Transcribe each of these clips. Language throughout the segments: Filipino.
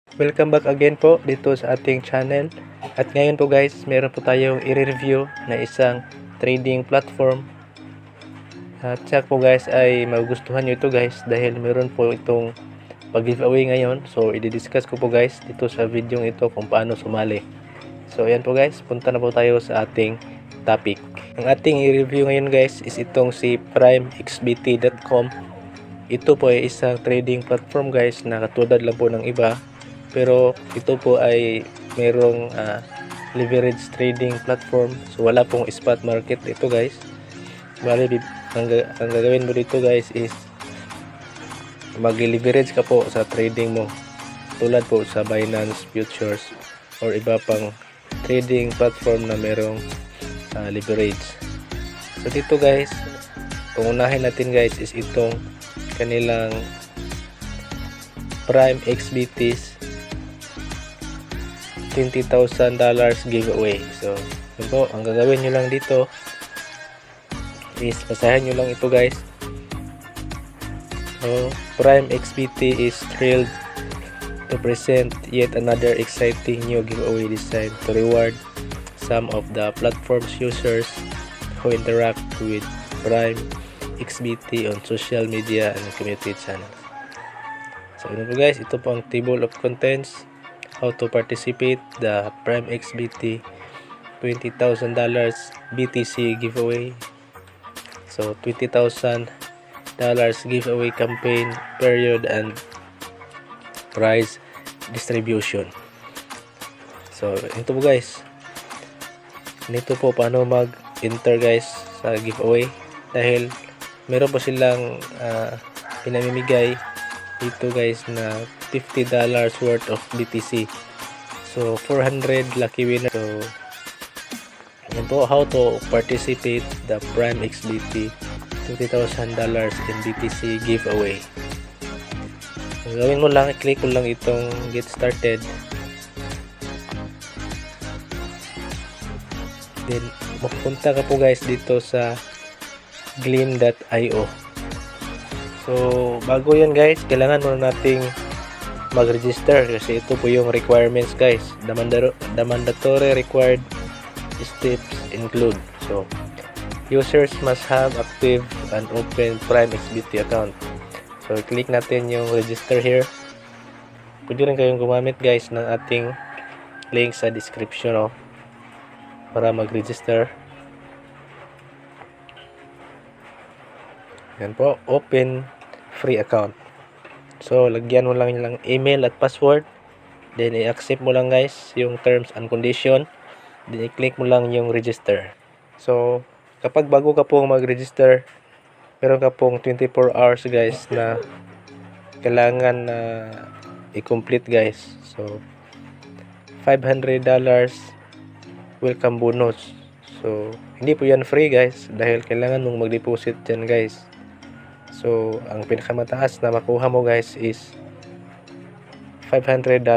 Welcome back again po dito sa ating channel. At ngayon po guys, meron po tayong i-review na isang trading platform. At siya po guys ay magugustuhan nyo ito guys dahil meron po itong pag-giveaway ngayon. So i-discuss ko po guys dito sa video ito kung paano sumali. So ayan po guys, punta na po tayo sa ating topic. Ang ating i-review ngayon guys is itong si primexbt.com. Ito po ay isang trading platform guys na katulad lang po ng iba. Pero ito po ay merong leverage trading platform. So wala pong spot market ito guys. Bali, ang gagawin mo dito guys is mag-leverage ka po sa trading mo. Tulad po sa Binance Futures or iba pang trading platform na merong leverage. So dito guys, pangunahin natin guys is itong kanilang primexbt's $20,000 giveaway. So yun po, ang gagawin nyo lang dito is basahin nyo lang ito guys. So primexbt is thrilled to present yet another exciting new giveaway designed to reward some of the platform's users who interact with primexbt on social media and community channels. So yun po guys, ito po ang table of contents. How to participate the primexbt $20,000 BTC giveaway. So $20,000 giveaway campaign period and prize distribution. So ito po guys, nito po paano mag-enter guys sa giveaway dahil meron po silang pinamimigay dito guys na $50 worth of BTC. So 400 lucky winner. So yun po, how to participate the primexbt $20,000 in BTC giveaway. Ang gawin mo lang, i-click mo lang itong get started. Then mapunta ka po guys dito sa gleam.io. So bago yan guys, kailangan muna nating mag-register kasi ito po yung requirements guys. The mandatory required steps include, so users must have active and open primexbt account. So click natin yung register here. Pwede rin kayong gumamit guys ng ating link sa description para mag-register. Yan po, open free account. So lagyan mo lang yung email at password, then i-accept mo lang guys yung terms and condition, then i-click mo lang yung register. So kapag bago ka pong mag-register, meron ka pong 24 hours guys na kailangan na i-complete guys. So $500 welcome bonus. So hindi po yan free guys dahil kailangan mong mag-deposit dyan guys. So ang pinakamataas na makuha mo guys is $500.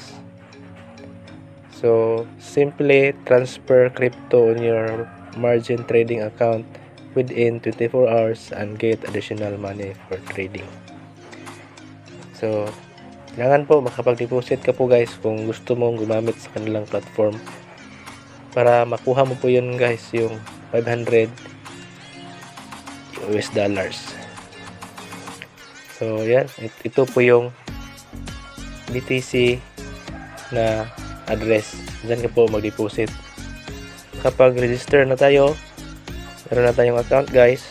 So simply transfer crypto on your margin trading account within 24 hours and get additional money for trading. So kailangan po makapag-deposit ka po guys kung gusto mong gumamit sa kanilang platform para makuha mo po yun guys, yung $500. So yan, ito po yung BTC na address. Diyan ka po mag-deposit. Kapag register na tayo, meron na tayong account guys.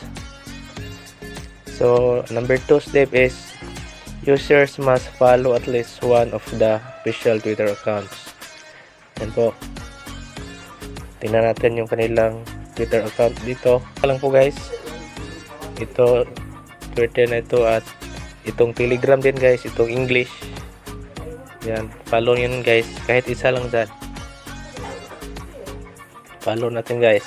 So number 2 step is users must follow at least one of the official Twitter accounts. Yan po. Tingnan natin yung kanilang Twitter account dito. Lang po guys, ito Twitter na ito at itong Telegram din guys, itong English. Yan, follow yun guys, kahit isa lang dyan. Follow natin guys.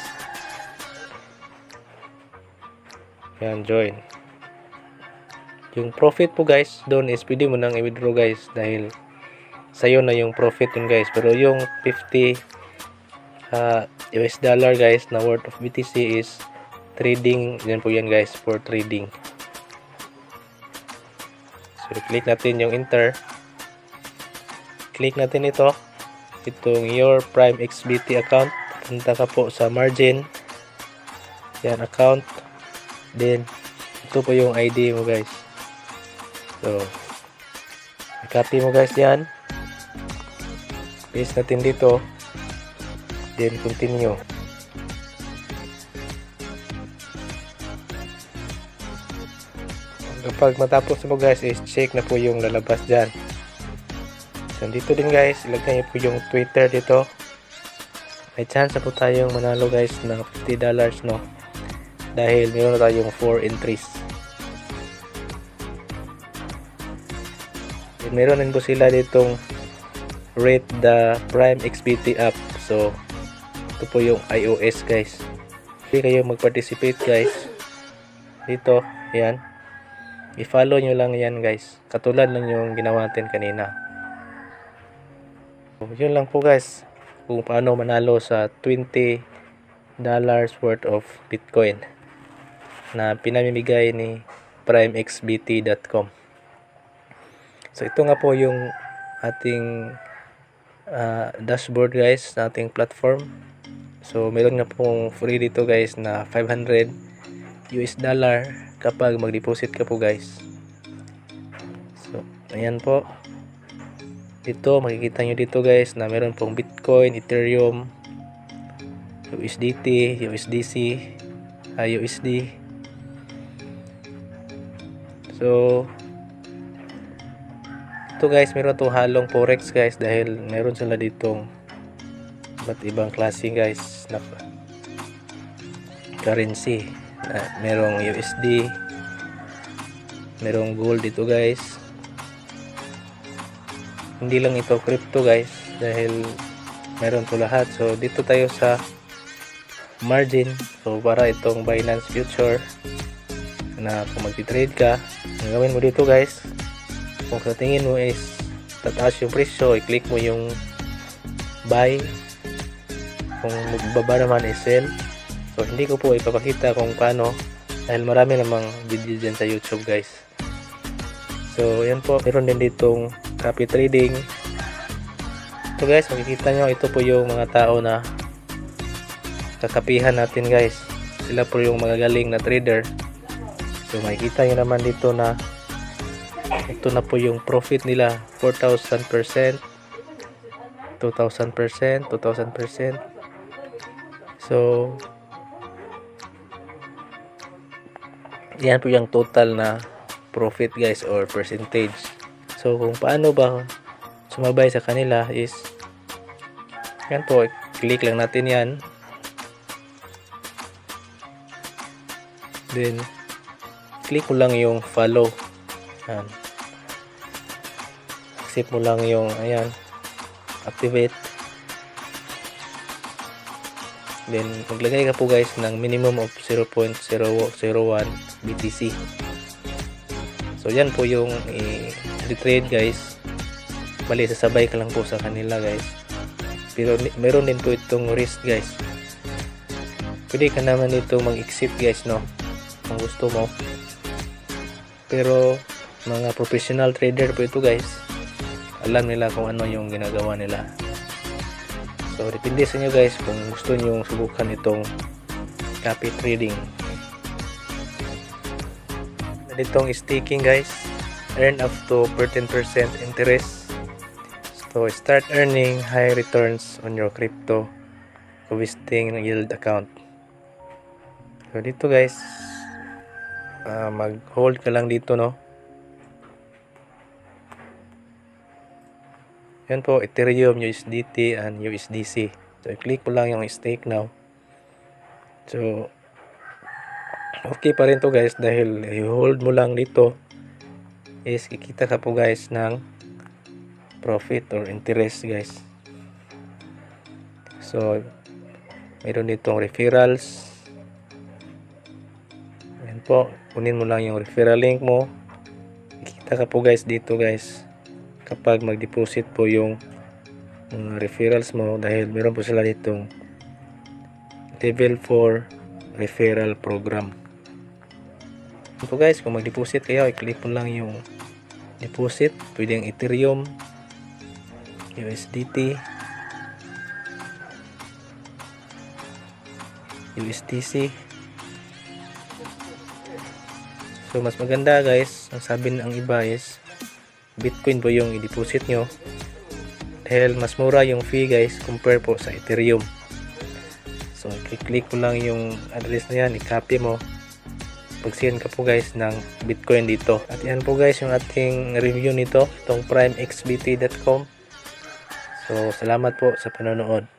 Yan, join. Yung profit po guys, doon is pwede mo nang i-withdraw guys dahil sa'yo na yung profit yun guys. Pero yung $50 guys na worth of BTC is trading. Yan po yan guys, for trading. So, click natin yung enter. click natin itong your Prime XBT account. Punta ka po sa margin, yan, account, then ito po yung ID mo guys. So copy mo guys yan, paste natin dito, then continue. Kapag matapos mo guys is check na po yung lalabas dyan. So dito din guys, ilagay niyo po yung Twitter dito. May chance na po tayong manalo guys ng $50 no, dahil meron na tayong 4 entries. And meron din po sila ditong rate the Prime XBT app. So ito po yung iOS guys. Hindi kayo mag-participate guys dito, yan, i-follow nyo lang yan guys, katulad lang yung ginawa natin kanina. So, yun lang po guys kung paano manalo sa $20 worth of Bitcoin na pinamimigay ni primexbt.com. So ito nga po yung ating dashboard guys na ating platform. So meron nga pong free dito guys na $500 kapag mag-deposit ka po guys. So ayan po, dito makikita nyo dito guys na meron pong Bitcoin, Ethereum, USDT, USDC, USD. So ito guys, meron itong halong forex guys, dahil meron sila ditong iba't ibang klase guys na currency. Merong USD, merong gold dito guys. Hindi lang ito crypto guys, dahil meron to lahat. So dito tayo sa margin. So para itong Binance Future na kung magti-trade ka, ang gawin mo dito guys, kung sa tingin mo is tataas yung presyo, i-click mo yung buy. Kung magbaba naman is sell. So hindi ko po ipapakita kung paano, dahil marami namang video dyan sa YouTube guys. So yan po, meron din ditong copy trading. Ito guys, makikita nyo, ito po yung mga tao na kakapihan natin guys. Sila po yung magagaling na trader. So makikita nyo naman dito na ito na po yung profit nila, 4,000%, 2,000%, 2,000%. So yan po yung total na profit guys, or percentage. So kung paano ba sumabay sa kanila is yan po, click lang natin yan, then click mo lang yung follow, yan, accept mo lang yung ayan, activate, then maglagay ka po guys ng minimum of 0.001 BTC. So yan po yung i-trade guys. Bali sasabay ka lang po sa kanila guys, pero meron din po itong risk guys. Pwede ka naman dito mag-exit guys no, kung gusto mo, pero mga professional trader po ito guys, alam nila kung ano yung ginagawa nila. So depende sa inyo guys kung gusto nyo subukan itong copy trading. Ditong staking guys, earn up to 14% interest. So start earning high returns on your crypto investing yield account. So dito guys, mag hold ka lang dito no. Yan po, Ethereum, USDT, and USDC. So, i-click mo lang yung stake now. So, okay pa rin to guys, dahil i-hold mo lang dito is kikita ka po guys ng profit or interest guys. So, mayroon ditong referrals. Yan po, kunin mo lang yung referral link mo. Kikita ka po guys dito guys, kapag mag-deposit po yung mga referrals mo, dahil meron po sila ditong level 4 referral program. So guys, kung mag-deposit kayo, i-click mo lang yung deposit. Pwedeng Ethereum, USDT, USDC. So mas maganda guys, ang sabi ng iba is Bitcoin po yung i-deposit nyo dahil mas mura yung fee guys compare po sa Ethereum. So i-click mo lang yung address na yan, i-copy mo, pag-send ka po guys ng Bitcoin dito. At yan po guys yung ating review nito, itong primexbt.com. So salamat po sa panonood.